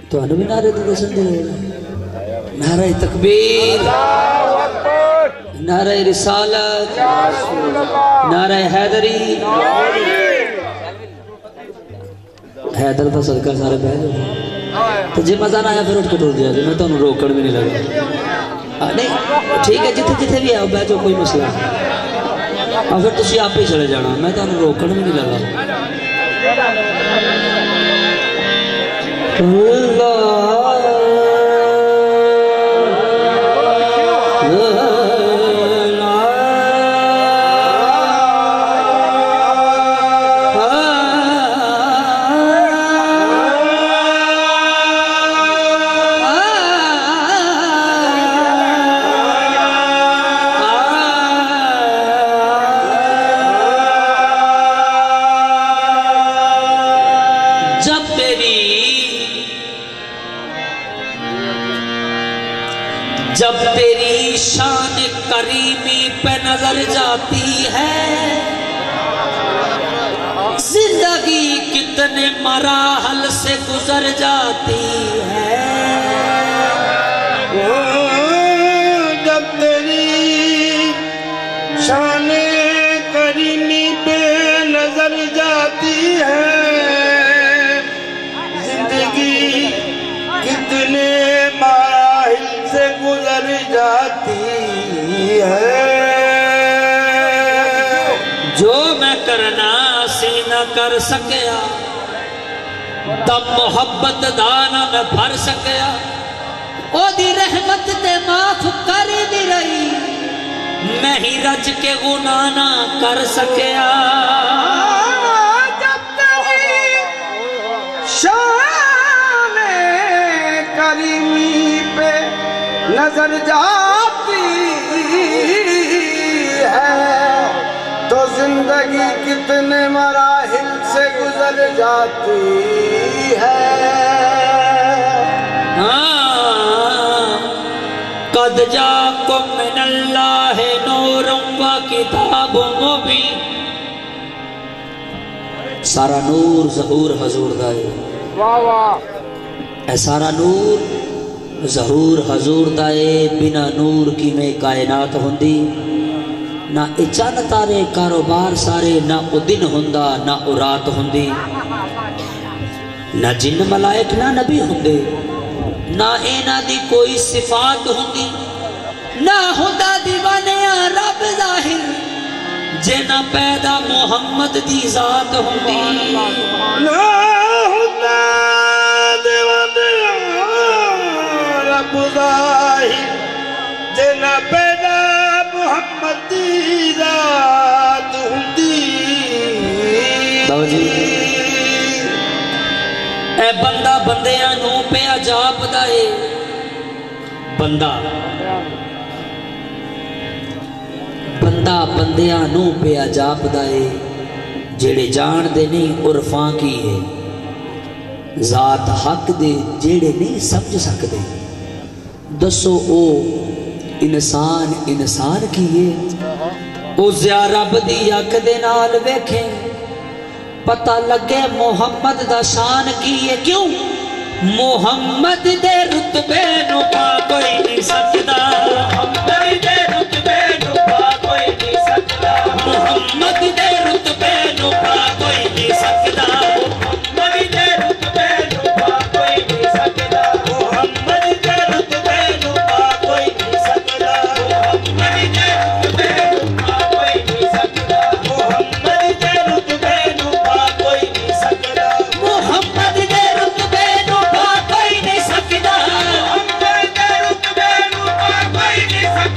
तो भी नारे तो दसन दे नारे तकबीर, नारे रिसालत, नारे हैदरी। हैदर का सदका सारे बह जाओ। तो जे मजा ना आया फिर उठ के टुर दिया, मैं तो रोकड़ भी नहीं लगा। नहीं ठीक है, जिथे जिथे भी आओ बह जाओ, कोई मसला। और फिर तुम आप ही चले जाना, मैं तो रोकड़ भी नहीं लगा। जब तेरी शान करीमी पे नजर जाती है, जिंदगी कितने मराहल से गुजर जाती है। जब तेरी शान करीमी पे नजर जाती है, जिंदगी कितने से गुजर जाती है। जो मैं करना सी न कर सकया, तब मोहब्बत दाना मैं भर सकया। ओदी रहमत ते माफ कर दी रही, मैं ही रज के गुनाह ना कर सकया। जब तेरी शान करीमी पे नजर जाती है, तो जिंदगी कितने मराहिल से गुजर जाती है। कद जाकुम मिनल्लाहि नूरुम व किताबुम मुबीन। सारा नूर ज़हूर हजूर दा है। वाह वाह। ऐ सारा नूर ज़हूर हजूर दाए। बिना नूर की में कायनात होंदी ना, चंद तारे कारोबार सारे ना, ओ दिन होंदा ना ओ रात होंदी, ना जिन मलाइक ना नबी होंदे, ना इना दी कोई सिफात होंदी, ना होंदा दीवाने रब ज़ाहिर, जे ना पैदा मोहम्मद दी जात होंदी। ना होंदा दीवाने जना पैदा मुहम्मद दी रात हुंदी। ए बंदा बंदियां नू पे जापदा है। बंदा बंदा बंदियां नू पे जापदा है, जेड़े जानदे नहीं उर्फां की है। जात हक दे जेड़े नहीं समझ सकते, दसो ओ इंसान इंसान की है। ओ ज़िया रब दी अख दे नाल वेखे, पता लगे मोहम्मद दा शान की है। क्यों मोहम्मद दे रुतबे नु पा कोई नहीं सकदा, मोहम्मद दे रुतबे नु पा कोई नहीं सकदा, मोहम्मद दे रुतबे नु पा कोई नहीं सकदा, मोहम्मद दे रुतबे नु पा कोई नहीं सकदा, मोहम्मद दे रुतबे नु पा कोई नहीं सकदा, मोहम्मद दे रुतबे नु पा कोई नहीं सकदा, मोहम्मद दे रुतबे नु पा कोई नहीं सकदा, मोहम्मद दे रुतबे नु पा कोई नहीं सकदा, मोहम्मद दे रुतबे नु पा कोई नहीं सकदा।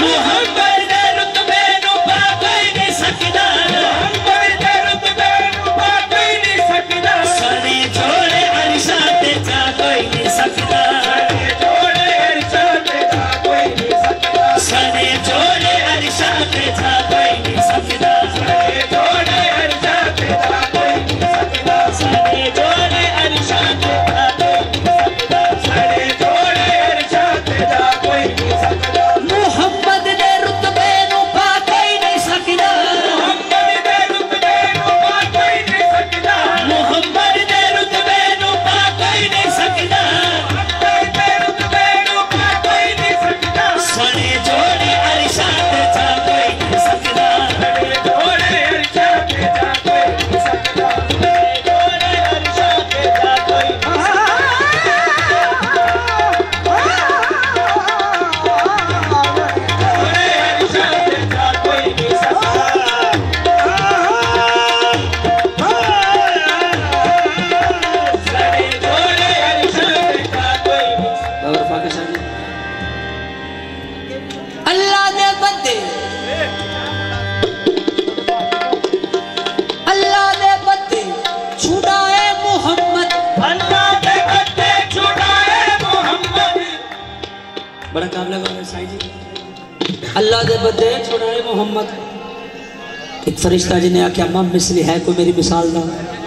बड़ा काम लगा साईं जी। अल्लाह दे बदे छुड़ाए मोहम्मद। एक फरिश्ता जिन्हें आख्या मम मिसली है कोई मेरी मिसाल दा।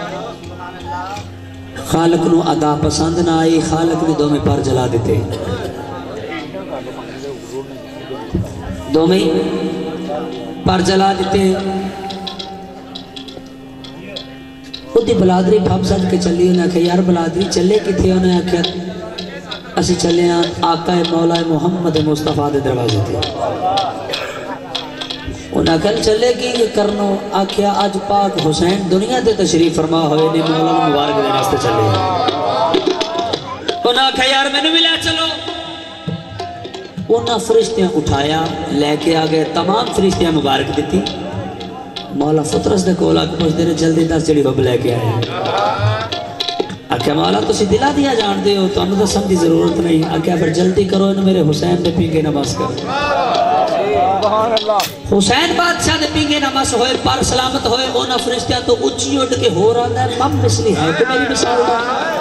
खालक नू अदा पसंद ना आई, खालक ने दो में पर जला देते, दो में पर जला देते। उदी बलादरी भब सज के चली, उन्हें आख्या यार बलादरी चले किथे? उन्हें आख्या असी चले आका मौला मुहम्मद मुस्तफा के दरवाजे थे। उन्हें कल चले कि करनो? आख्या अज पाक हुसैन दुनिया ते तशरीफ फरमा होए ने, मौला मुबारक देने वास्ते चले। उन्हें आख्या यार मैनू भी ले चलो। उन्हें फरिश्तियां उठाया लैके आ गए, तमाम फरिश्तियां मुबारक दी। मौला फतरस दे कोल आके पुछदे ने जल्दी दस जड़ी बब लैके आए। आख्या मौला तुसी दिला दिया जानते हो, तुहानू दसन दी जरूरत नहीं। आख्या फिर जल्दी करो, इन मेरे हुसैन दे पींगे नमस करो। हुसैन बादशाह दे पींगे नमस होए, पर सलामत होए। उन्हां फरिश्तियां तो उच्ची उठ के होर आंदा मम मिसली है कि मेरी मिसाल दा।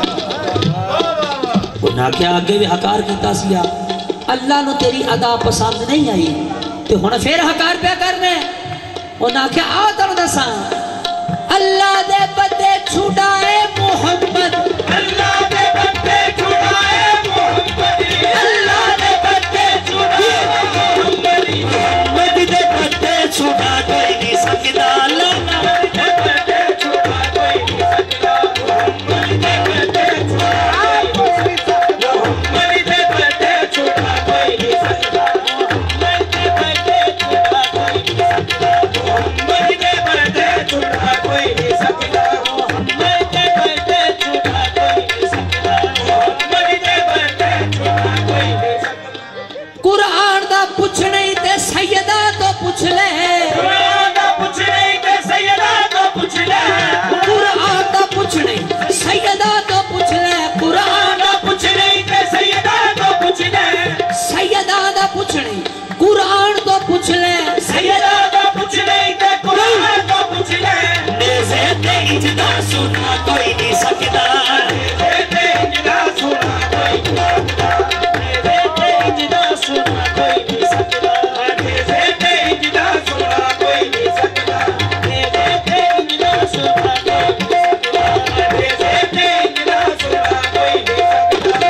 उन्हां आख्या आगे भी हकार कीता सिया, अल्लाह नू तेरी अदा पसंद नहीं आई ते हुण फिर हकार पिया करने। उन्हां आख्या आ तुहानू दसां, अल्लाह दे बंदे छुड़ाए मोहम्मद, अल्लाह दे बंदे छुड़ाए मोहम्मद, अल्लाह दे बंदे छुड़ाए मोहम्मद, मोहम्मद दे बंदे छुड़ा कोई नहीं सकदा, अल्लाह दे बंदे छुड़ा कोई नहीं सकदा, मोहम्मद दे बंदे छुड़ा कोई नहीं सकदा, मोहम्मद दे बंदे छुड़ा कोई नहीं सकदा, मोहम्मद दे बंदे छुड़ा कोई नहीं सकदा, मोहम्मद दे बंदे छुड़ा कोई नहीं सकदा, मोहम्मद दे बंदे छुड़ा कोई नहीं सकदा, मोहम्मद दे बंदे छुड़ा कोई नहीं सकदा। कुरान दा पुछ नहीं ते सैयदा तो पुछ ले, कुरान दा पुछ नहीं ते सैयदा तो पुछ ले, कुरान दा पुछ नहीं सैयदा तो पुछ ले, कुरान दा पुछ नहीं ते सैयदा तो पुछ ले, सैयदा दा पुछ नहीं कुरान तो पुछ ले, सैयदा दा पुछ नहीं ते कुरान तो पुछ ले। नेज़े ते इजदा सुना कोई नहीं सकदा, नेज़े ते इजदा सुना कोई नहीं सकदा, नेज़े ते इजदा सुना कोई नहीं सकदा, नेज़े ते इजदा सुना कोई नहीं सकदा, नेज़े ते इजदा सुना कोई नहीं सकदा, नेज़े ते इजदा सुना कोई नहीं सकदा।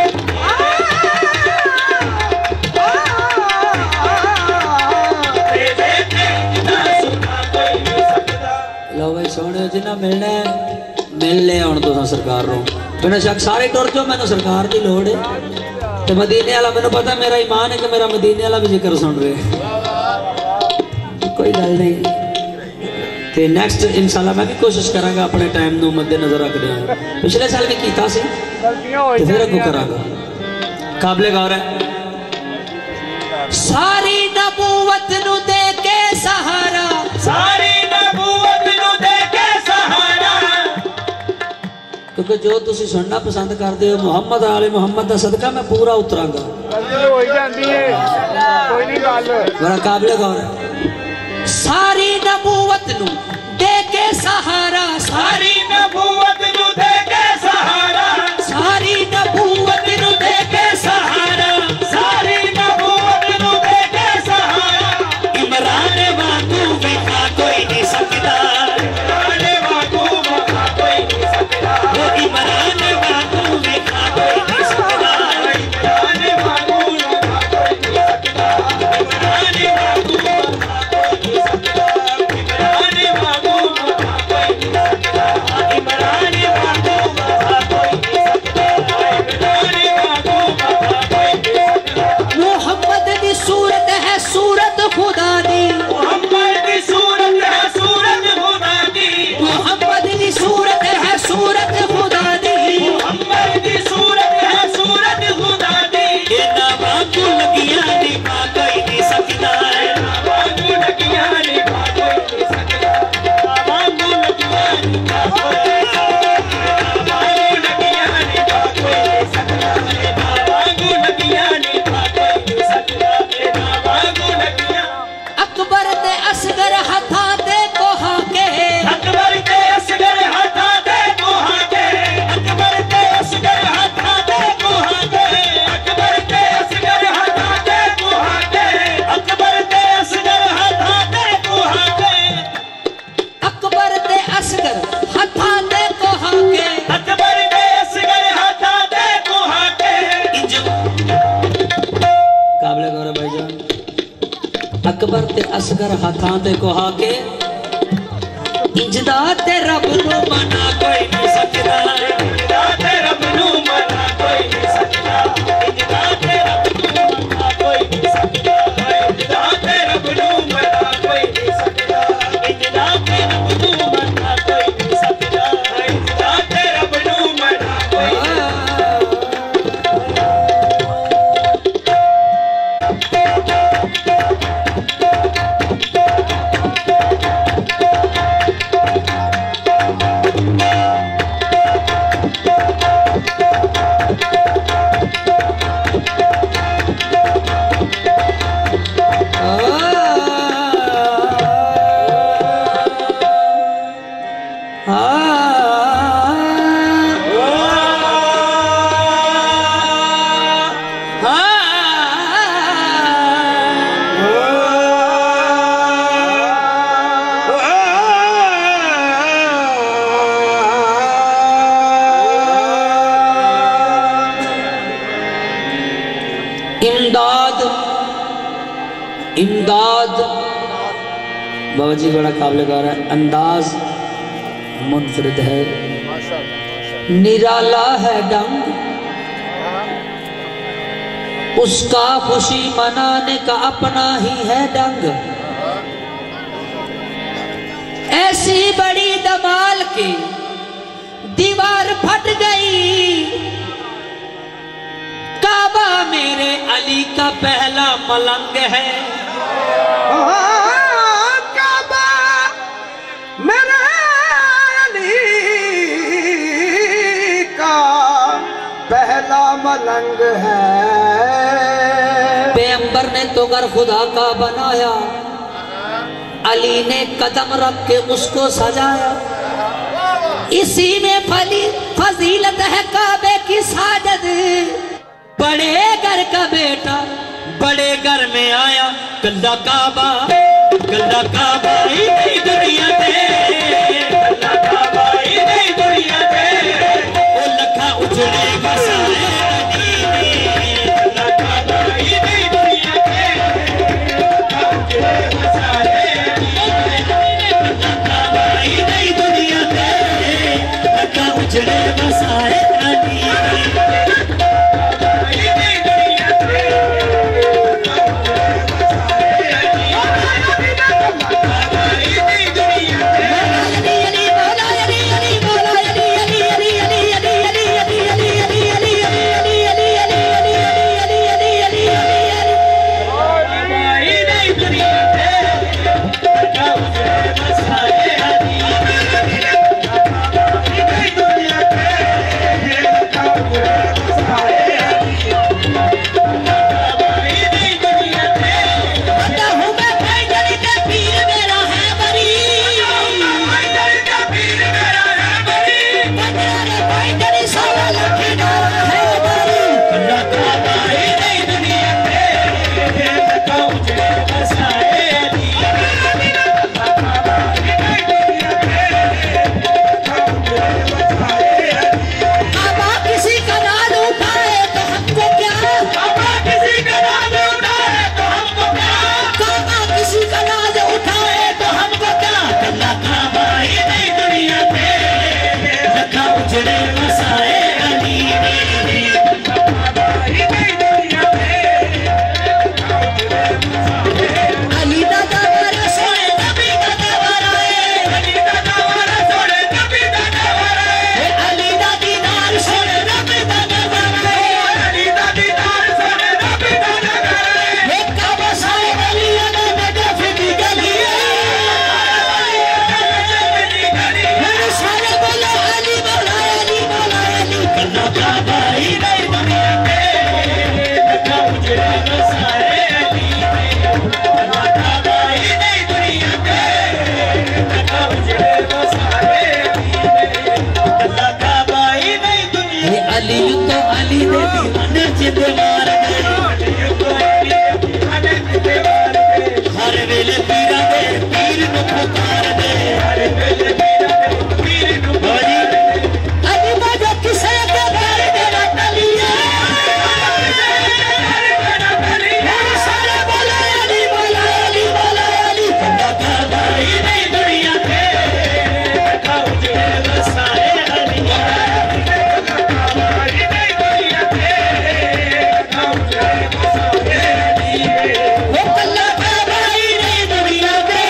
लो भाई सोने जिन्ना मिलना है मिल ले आउण तुसां सरकार नो, बिना शक सारे टुर जाओ, मैनू सरकार की लोड़ है। तो मदीने वाला मैनू पता मेरा ईमान है कि मेरा मदीने वाला भी जिक्र सुन रहे, कोई गल नहीं। तो नैक्सट इंशाल्लाह मैं भी कोशिश करांगा अपने टाइम नू मद्देनजर रखदे हुए। पिछले साल भी कीता सी ते फिर अगों करांगा। काबिले गौर है। सारी नबूवत नू दे के सहारा, सारी नबूवत नू दे के सहारा, क्योंकि जो तुसी सुनना पसंद करते हो मुहम्मद आले मुहम्मद का सदका मैं पूरा उतरांगा। बड़ा काबिल गौर है। सारी नबूवत नू दे के सहारा, सारी नबूवत नू दे के सहारा, सारी नबूवत नू दे के सहारा, सारी नबूवत नू दे के सहारा। इमरान वांगू वेखा कोई नहीं सकदा, इमरान वांगू वेखा कोई नहीं सकदा, वो इमरान वांगू वेखा कोई नहीं सकदा, इमरान वांगू वेखा कोई नहीं सकदा, इमरान वांगू वेखा कोई नहीं सकदा, इमरान वांगू वेखा कोई नहीं सकदा, इमरान वांगू वेखा कोई नहीं सकदा, इमरान वांगू वेखा कोई नहीं सकदा। मोहम्मद दी सूरत है सूरत खुदा दी, मोहम्मद दी सूरत है सूरत खुदा दी, मोहम्मद दी सूरत है सूरत खुदा दी, मोहम्मद दी सूरत है सूरत खुदा दी। इना वांगू लगिया नी पा कोई नहीं सकदा, वांगू लगिया नी पा कोई नहीं सकदा, वांगू लगिया नी पा कोई नहीं सकदा, वांगू लगिया नी पा कोई नहीं सकदा, वांगू लगिया नी पा कोई नहीं सकदा, वांगू लगिया। अकबर ते असगर हथा दे कोहा के, अकबर ते असगर हथा दे कोहा के, अकबर ते असगर हथा दे कोहा के, अकबर ते असगर हथा दे कोहा के, अकबर ते असगर हथा दे कोहा के, अकबर ते असगर हथा दे कोहा के, अकबर ते असगर हथा दे कोहा के। इंज काबिल गौर है भाईजान। अकबर ते असगर हथा दे कोहा के, इंजदा ते रब नू मना कोई नहीं सकदा, इंजदा ते रब नू मना कोई नहीं सकदा, इंजदा ते रब नू मना कोई नहीं सकदा, इंजदा ते रब नू मना कोई नहीं सकदा, इंजदा ते रब नू मना कोई नहीं सकदा, इंजदा ते रब नू मना कोई नहीं सकदा। इमदाद इमदाद बाबा जी बड़ा काबिल गौर है। अंदाज मुनफरिद है, निराला है डंग, उसका खुशी मनाने का अपना ही है डंग। ऐसी बड़ी धमाल की दीवार फट गई, काबा मेरे अली का पहला मलंग है। काबा मेरे अली का पहला मलंग है। पैगंबर ने तो घर खुदा का बनाया, अली ने कदम रख के उसको सजाया। इसी में फजीलत है काबे की साजद। बड़े घर का बेटा बड़े घर में आया, गंदा काबा ही नहीं दुनिया दे, गंदा काबा ही नहीं दुनिया दे, ओ लखा उजड़े बसाए गंदा काबा ही नहीं दुनिया दे, उजड़े बसाए काबा ही नहीं दुनिया दे, लखा उजड़े बसाए वेले पीरा दे पीर नु पुकार दे हर वेले पीरा दे पीर नु पुकार दे अली बाजा किसे के घर मेरा तलिया सारे बोला अली बोला अली बोला अली बंदा का भाई नहीं दुनिया के खाओ जे वसाए अली भाई नहीं दुनिया के खाओ जे वसाए अली वो कल्ला का भाई नहीं दुनिया के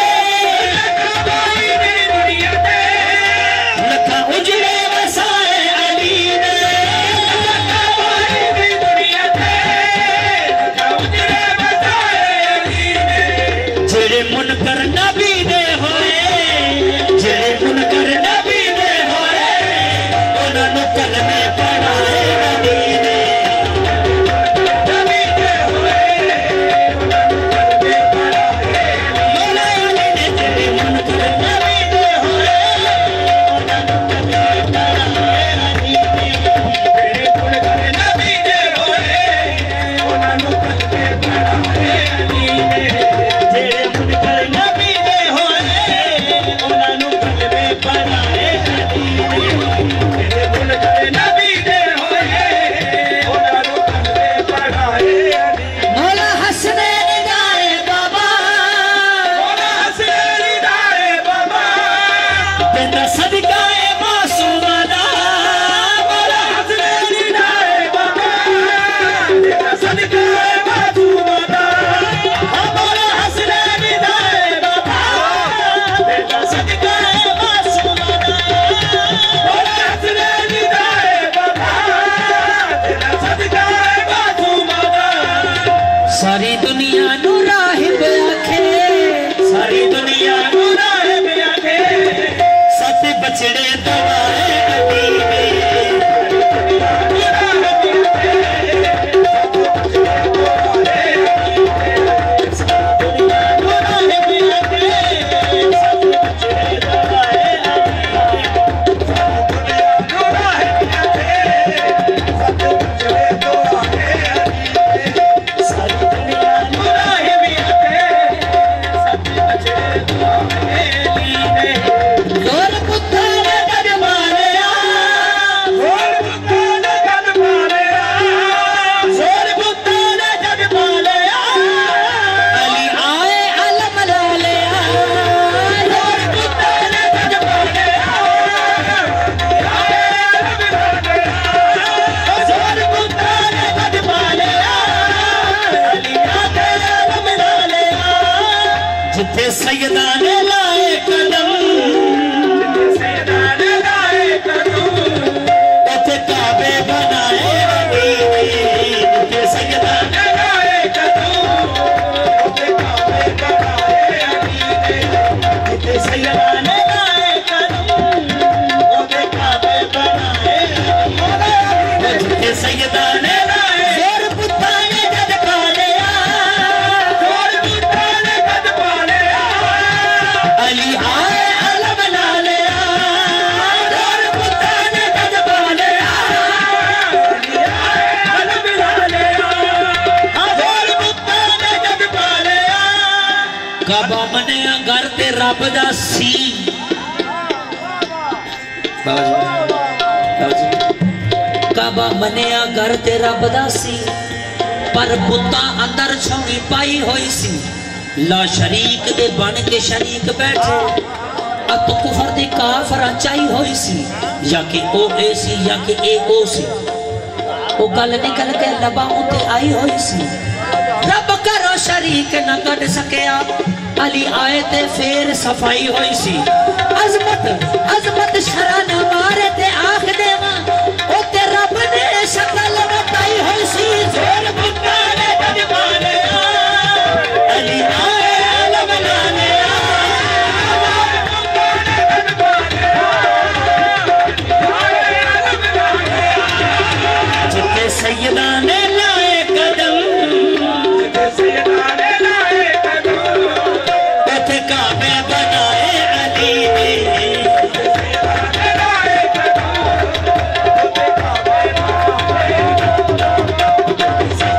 भाई नहीं दुनिया के लखा उजड़े वसाए अली ने लखा भाई नहीं दुनिया के लखा उजड़े वसाए अली ने जेड़े मुनकर नबी दे होए जेड़े मुनकर नबी दे होए उन्हां नु कलमे पढ़ाए अली ने नबी दे होए उन्हां नु कलमे पढ़ाए मौला अली ने जेड़े मुनकर नबी दे होए उन्हां नु कलमे पढ़ाए अली ने जेड़े मुनकर नबी दे होए उन्हां नु कलमे पढ़ाए अली ने जेड़े मुनकर नबी दे होए उन्हां नु कलमे पढ़ाए अली ने जेड़े मुनकर नबी दे होए उन्हां नु कलमे पढ़ाए अली मौला हसनैन दाए बाबा मौला हसनैन दाए बाबा तेरा सदका है मासूमा दा मौला हसनैन दाए बाबा तेरा सदका है मासूमा दा मौला हसनैन दाए बाबा तेरा सदका है मासूमा दा मौला हसनैन दाए बाबा तेरा सदका है मासूमा दा सारी दुनिया नु राहिब आखे सारी दुनिया नु राहिब आखे सत बछड़े दवाए अली ने गोर पुत्ता ने गद मारिया गोर पुत्ता ने गद मारिया गोर पुत्ता ने गद मारिया अली आए अलम ला लिया गोर पुत्ता ने गद मारिया आए अलम ला लिया गोर पुत्ता ने गद मारिया अली आए अलम ला लिया जिथे सैयदा ने लाए कदम उथे काबे बनाए अली ने जिथे सैयदा ने लाए कदम उथे काबे बनाए अली ने जिथे सैयदा ने लाए कदम उथे काबे बनाए जिथे सैयदा ने लाए गोर पुत्ता ने जद पा लिया गोर पुत्ता ने जद पा लिया अली आए अलम ला लिया गोर पुत्ता ने जद पा लिया अली आए अलम ला लिया गोर पुत्ता ने जद पा लिया काबा मनिया घर ते रब दा सी काबा मनिया घर ते रब दा सी पर पुत्ता अंदर छौनी पाई होई सी ला शरीक दे बन के शरीक बैठे अत कुफर दे काफर चाई होई सी या कि ओ ए सी या कि ए ओ सी ओ गल निकल के लबा उते आई होई सी रब करो शरीक न कट सकिया अली आए ते फिर सफाई होई सी अजमत अजमत शरा न मारे ते आख देवा ओ ते रब ने शकल बताई होई सी जोर पुत्ता ने जद माने अली आए अलम ला लिया जिथे सैयदा ने लाए कदम जिथे सैयदा ने लाए कदम उथे काबे बनाए अली ने सैयदा ने लाए कदम उथे काबे बनाए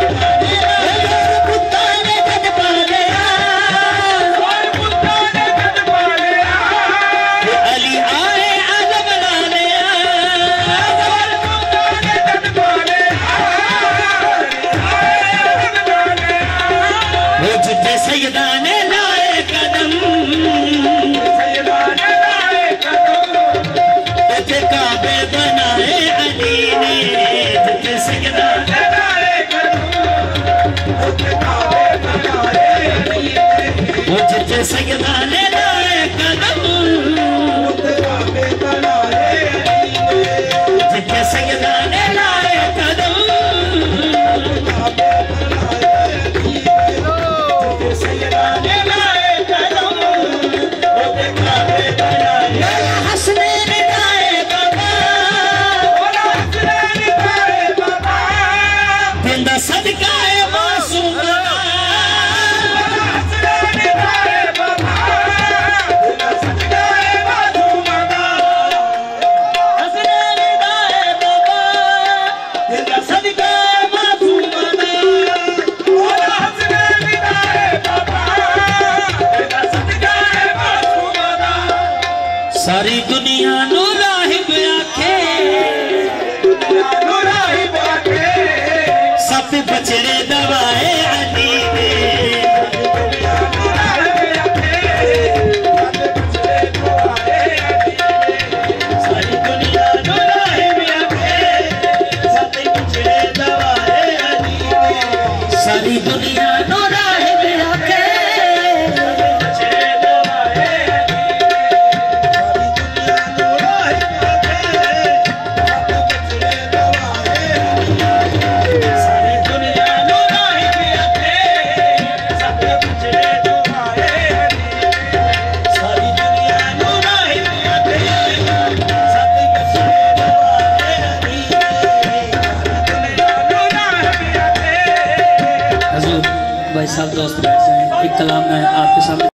सैयदा ने लाए कदम जिथे काबे बनाए अली ने जिथे सैयदा ने लाए कदम जिथे सैयदा ने लाए कदम जिथे सैयदा ने लाए कदम सारी दुनिया नु राहिब आखे सब बचड़े दवाए अली दे सारी दुनिया नु राहिब आखे सब बचड़े दवाए अली दे सारी दुनिया नु राहिब आखे भाई साहब दोस्त बैठ जाएं, एक कलाम मैं आपके सामने